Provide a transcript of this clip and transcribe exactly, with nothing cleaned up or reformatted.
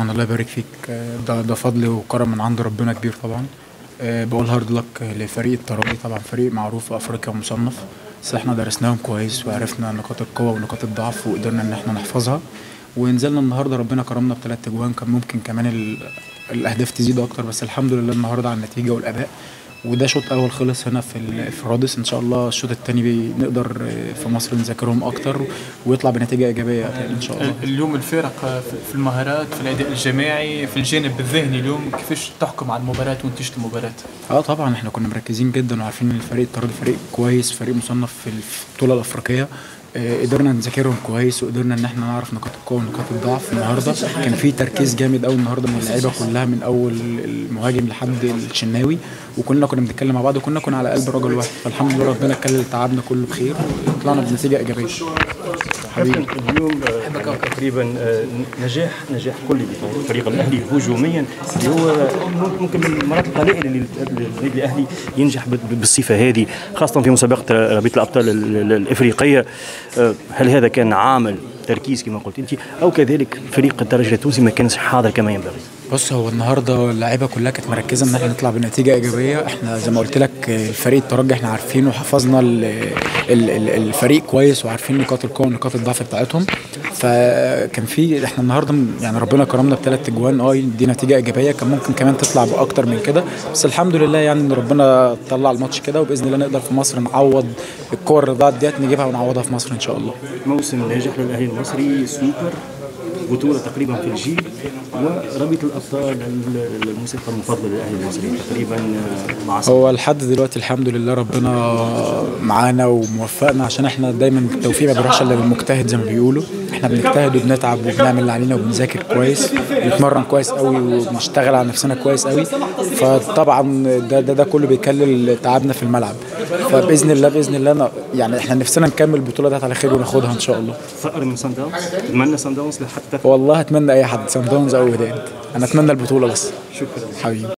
طبعا الله يبارك فيك. ده ده فضل وكرم من عند ربنا كبير طبعا. أه بقول هارد لك لفريق الترجي، طبعا فريق معروف في افريقيا ومصنف، بس احنا درسناهم كويس وعرفنا نقاط القوه ونقاط الضعف وقدرنا ان احنا نحفظها، ونزلنا النهارده ربنا كرمنا بثلاث اجوان. كان ممكن كمان ال... الاهداف تزيد اكتر، بس الحمد لله النهارده على النتيجه والاداء. وده شوط اول خلص هنا في في رادس، ان شاء الله الشوط الثاني نقدر في مصر نذاكرهم اكتر ويطلع بنتيجه ايجابيه ان شاء الله. اليوم الفرق في المهارات، في الاداء الجماعي، في الجانب الذهني، اليوم كيفاش تحكم على المباراه ونتيجه المباراه؟ اه طبعا احنا كنا مركزين جدا وعارفين ان الفريق الترجي فريق كويس، فريق مصنف في البطوله الافريقيه. آه قدرنا نذاكرهم كويس وقدرنا ان احنا نعرف نقاط القوه ونقاط الضعف. النهارده كان في تركيز جامد قوي النهارده من اللعيبه كلها، من اول المهاجم لحد الشناوي، وكلنا كنا بنتكلم مع بعض وكنا كنا على قلب رجل واحد. فالحمد لله ربنا كلل تعبنا كله بخير وطلعنا بنتيجه ايجابيه. حبيبي اليوم تقريبا نجاح نجاح كلي للفريق الاهلي هجوميا، اللي هو ممكن من المرات القليله اللي النادي الاهلي ينجح بالصفه هذه، خاصه في مسابقه رابطه الابطال الافريقيه. هل هذا كان عامل تركيز كما قلت انت، او كذلك فريق الترجي التونسي ما كانش حاضر كما ينبغي؟ بص، هو النهارده اللعيبه كلها كانت مركزه ان احنا نطلع بنتيجه ايجابيه. احنا زي ما قلت لك الفريق الترجي احنا عارفينه وحفظنا الفريق كويس وعارفين نقاط القوه ونقاط الضعف بتاعتهم. فكان في احنا النهارده يعني ربنا كرمنا بثلاث اجوان، اه دي نتيجه ايجابيه، كان ممكن كمان تطلع باكتر من كده، بس الحمد لله يعني ان ربنا طلع الماتش كده، وباذن الله نقدر في مصر نعوض الكور اللي ضاعت ديت، نجيبها ونعوضها في مصر ان شاء الله. موسم ناجح للاهلي المصري، سوبر بطولة تقريبا في الجيل، ورابطة الأبطال الموسيقى المفضلة للأهلي المصري تقريبا مع صحيح. هو لحد دلوقتي الحمد لله ربنا معانا وموفقنا، عشان احنا دايما التوفيق ما بيروحش الا للمجتهد زي ما بيقولوا. احنا بنجتهد وبنتعب وبنعمل اللي علينا وبنذاكر كويس وبنتمرن كويس قوي وبنشتغل على نفسنا كويس قوي، فطبعا ده ده, ده كله بيكلل تعبنا في الملعب. فباذن الله باذن الله يعني احنا نفسنا نكمل البطولة دي على خير وناخدها ان شاء الله. فقر من صن داونز، اتمنى صن داونز لحتى والله اتمنى اي حد، صن داونز او وداد، انا اتمنى البطوله بس. شكرا حبيبي.